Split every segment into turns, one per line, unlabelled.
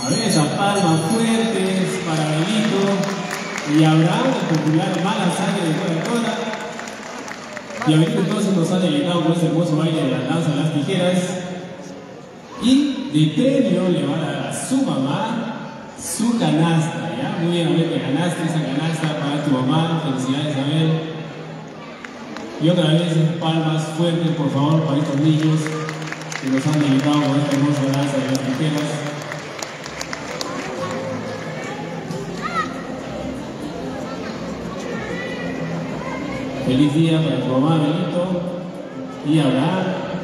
A ver, esas palmas fuertes para Benito y Abraham, el popular mala sangre de Coca-Cola. Y a Benito entonces nos ha deleitado con ese hermoso baile de la danza de las tijeras. Y de premio le va a dar a su mamá su canasta, ¿ya? Muy bien, a ver, te ganaste esa canasta para tu mamá. Felicidades, a ver. Y otra vez, palmas fuertes, por favor, para estos niños que nos han deleitado con esta hermosa danza de las tijeras. Feliz día para tu mamá, Benito y Abraham.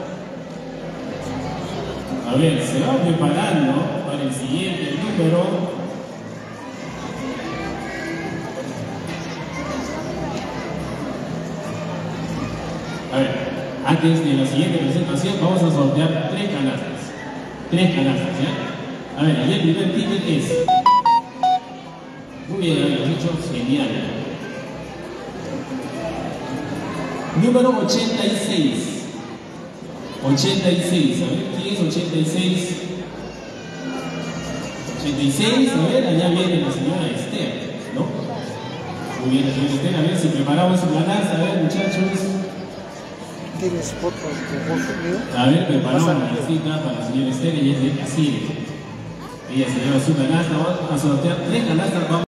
A ver, se va preparando para el siguiente número. A ver, antes de la siguiente presentación vamos a sortear 3 canastas. 3 canastas, ¿ya? A ver, y el primer ticket es... Muy bien, lo has hecho genial. Número 86. 86, a ver, ¿quién es 86? 86, a ver, allá viene la señora Esther, ¿no? Muy bien, la señora Esther, a ver si preparamos su canasta, a ver, muchachos.
¿Tienes fotos de vos mío?
A ver, preparamos la cita para la señora Esther, ella es de Casillas. Ella se lleva su canasta, vamos a sortear 3 canastas.